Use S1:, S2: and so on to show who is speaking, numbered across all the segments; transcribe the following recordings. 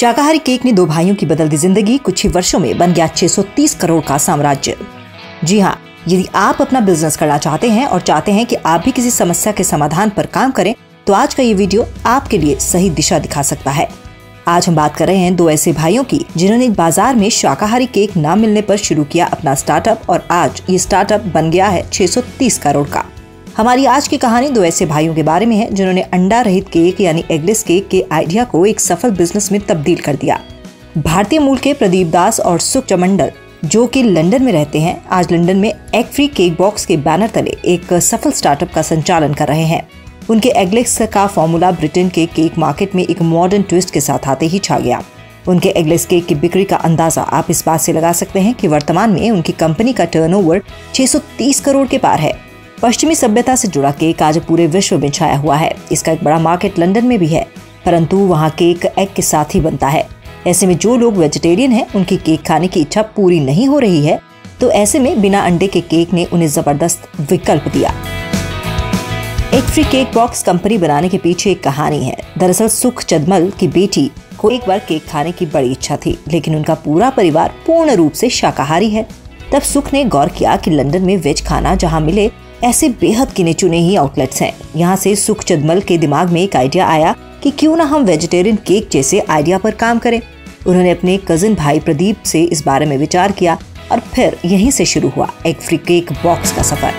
S1: शाकाहारी केक ने दो भाइयों की बदल दी जिंदगी। कुछ ही वर्षों में बन गया 630 करोड़ का साम्राज्य। जी हाँ, यदि आप अपना बिजनेस करना चाहते हैं और चाहते हैं कि आप भी किसी समस्या के समाधान पर काम करें, तो आज का ये वीडियो आपके लिए सही दिशा दिखा सकता है। आज हम बात कर रहे हैं दो ऐसे भाइयों की जिन्होंने बाजार में शाकाहारी केक न मिलने पर शुरू किया अपना स्टार्टअप और आज ये स्टार्टअप बन गया है 630 करोड़ का। हमारी आज की कहानी दो ऐसे भाइयों के बारे में है जिन्होंने अंडा रहित केक यानी एगलेस केक के आइडिया को एक सफल बिजनेस में तब्दील कर दिया। भारतीय मूल के प्रदीप दास और सुख चमंडल, जो कि लंदन में रहते हैं, आज लंदन में एग फ्री केक बॉक्स के बैनर तले एक सफल स्टार्टअप का संचालन कर रहे हैं। उनके एगलेस का फॉर्मूला ब्रिटेन के केक मार्केट में एक मॉडर्न ट्विस्ट के साथ आते ही छा गया। उनके एगलेस केक की बिक्री का अंदाजा आप इस बात से लगा सकते हैं कि वर्तमान में उनकी कंपनी का टर्नओवर 630 करोड़ के पार है। पश्चिमी सभ्यता से जुड़ा केक आज पूरे विश्व में छाया हुआ है। इसका एक बड़ा मार्केट लंदन में भी है, परंतु वहाँ केक एग के साथ ही बनता है। ऐसे में जो लोग वेजिटेरियन हैं, उनकी केक खाने की इच्छा पूरी नहीं हो रही है, तो ऐसे में बिना अंडे के केक ने उन्हें जबरदस्त विकल्प दिया। Egg free cake box company बनाने के पीछे एक कहानी है। दरअसल सुख चदमल की बेटी को एक बार केक खाने की बड़ी इच्छा थी, लेकिन उनका पूरा परिवार पूर्ण रूप से शाकाहारी है। तब सुख ने गौर किया कि लंदन में वेज खाना जहाँ मिले, ऐसे बेहद गिने चुने ही आउटलेट्स हैं। यहाँ से सुख चदमल के दिमाग में एक आइडिया आया कि क्यों ना हम वेजिटेरियन केक जैसे आइडिया पर काम करें। उन्होंने अपने कजिन भाई प्रदीप से इस बारे में विचार किया और फिर यहीं से शुरू हुआ एग फ्री केक बॉक्स का सफर।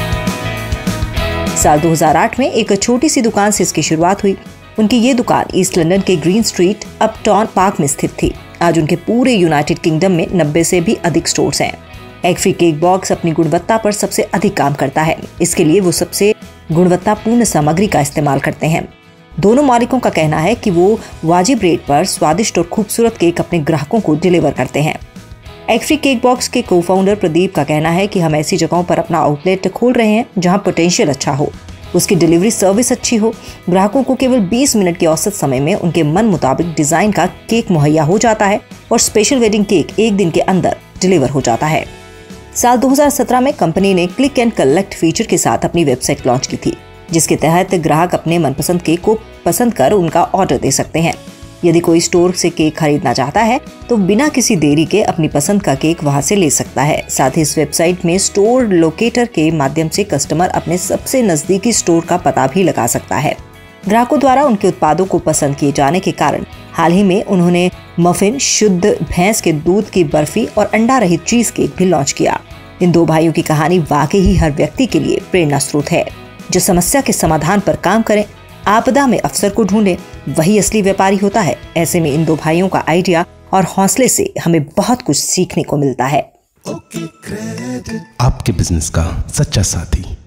S1: साल 2008 में एक छोटी सी दुकान से इसकी शुरुआत हुई। उनकी ये दुकान ईस्ट लंदन के ग्रीन स्ट्रीट अपटाउन पार्क में स्थित थी। आज उनके पूरे यूनाइटेड किंगडम में 90 से भी अधिक स्टोर्स हैं। एग फ्री केक बॉक्स अपनी गुणवत्ता पर सबसे अधिक काम करता है। इसके लिए वो सबसे गुणवत्तापूर्ण सामग्री का इस्तेमाल करते हैं। दोनों मालिकों का कहना है कि वो वाजिब रेट पर स्वादिष्ट और खूबसूरत केक अपने ग्राहकों को डिलीवर करते हैं। एग फ्री केक बॉक्स के को फाउंडर प्रदीप का कहना है कि हम ऐसी जगहों पर अपना आउटलेट खोल रहे हैं जहां पोटेंशियल अच्छा हो, उसकी डिलीवरी सर्विस अच्छी हो, ग्राहकों को केवल 20 मिनट के औसत समय में उनके मन मुताबिक डिजाइन का केक मुहैया हो जाता है और स्पेशल वेडिंग केक एक दिन के अंदर डिलीवर हो जाता है। साल 2017 में कंपनी ने क्लिक एंड कलेक्ट फीचर के साथ अपनी वेबसाइट लॉन्च की थी, जिसके तहत ग्राहक अपने मनपसंद केक को पसंद कर उनका ऑर्डर दे सकते हैं। यदि कोई स्टोर से केक खरीदना चाहता है तो बिना किसी देरी के अपनी पसंद का केक वहां से ले सकता है। साथ ही इस वेबसाइट में स्टोर लोकेटर के माध्यम से कस्टमर अपने सबसे नजदीकी स्टोर का पता भी लगा सकता है। ग्राहकों द्वारा उनके उत्पादों को पसंद किए जाने के कारण हाल ही में उन्होंने मफिन, शुद्ध भैंस के दूध की बर्फी और अंडा रहित चीज केक भी लॉन्च किया। इन दो भाइयों की कहानी वाकई ही हर व्यक्ति के लिए प्रेरणा स्रोत है। जो समस्या के समाधान पर काम करें, आपदा में अवसर को ढूंढे, वही असली व्यापारी होता है। ऐसे में इन दो भाइयों का आइडिया और हौसले से हमें बहुत कुछ सीखने को मिलता है।
S2: आपके बिजनेस का सच्चा साथी।